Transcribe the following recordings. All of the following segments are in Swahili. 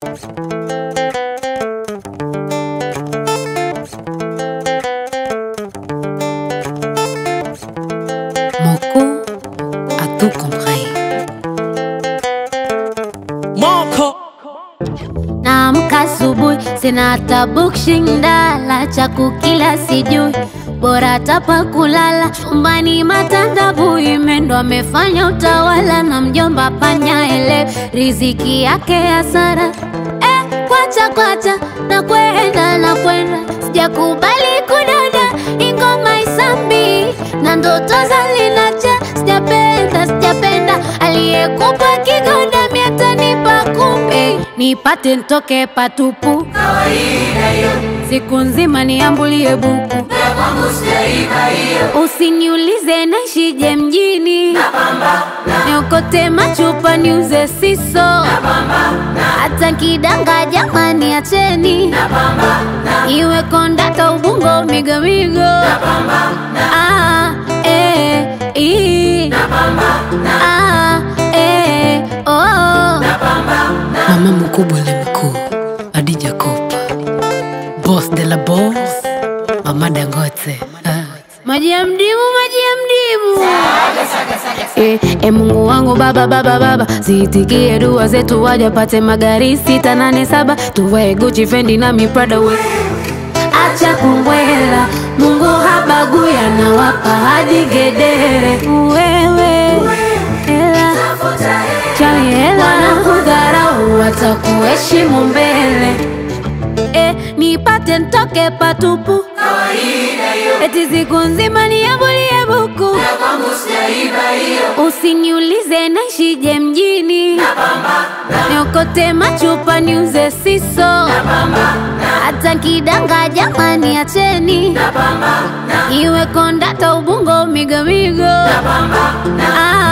Moko a tout compris. Moko Naamka asubuhi, sina hata bukshindala, cha kukila sijui, bora tapa kulala. Chumbani matandabu imendo amefanya utawala, na mjomba panya ele riziki yake hasara. Kwacha na kwenda, sijakubali kudada, ingoma isambi na ndoto zalinacha. Sijapenda aliyekupa kigoda miatanipa kumbi, nipate ntoke patupu. Kawaida hiyo, siku nzima niambulie buku, na kwangu sijaiba hiyo. Usiniulize naishije mjini, Napambana, niokote machupa niuze siso, napambana, hata kidanga jamani acheni, napambana, iwe kondaka ubungo migomigo. napambana, Mama mkubwa le mkuu Adija Kopa, boss de la boss, Mama Dangote. Maji ya mdimu saga. Mungu wangu baba, zitikie dua zetu, wajapate magari 687, tuvae Gucci, Fendi na Prada we. Acha kumbwela, Mungu habagui, anawapa hadi gedere. Wewe hela, chali hela, wanakudharau watakuheshimu mbele. Nipate ntoke patupu, Kawaida hiyo, eti siku nzima niambulie buku, na kwangu sijaiba hiyo. usiniulize naishije mjini, Napambana, niokote machupa niuze siso, napambana, hata kidanga jamani acheni, napambana, iwe kondaka ubungo migomigo. napambana,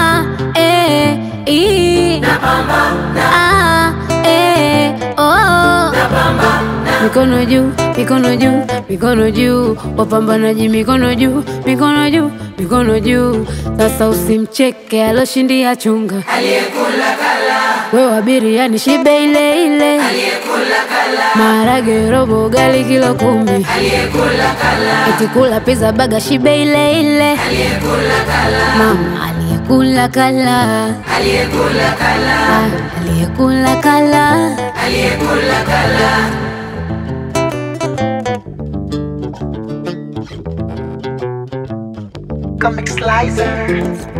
napambana, Mikono juu, mikono juu, wapambanaji mikono juu, mikono juu. Sasa usimcheke aloshindia chunga, aliyekula kala, wewe abiria ni shibe ile ile, aliyekula kala, maharage robo gali kilo 10, aliyekula kala, eti kula pizza baga shibe ile ile, aliyekula kala, mama aliyekula kala, aliyekula kala, aliyekula kala. aliyekula kala. Comic Slicer.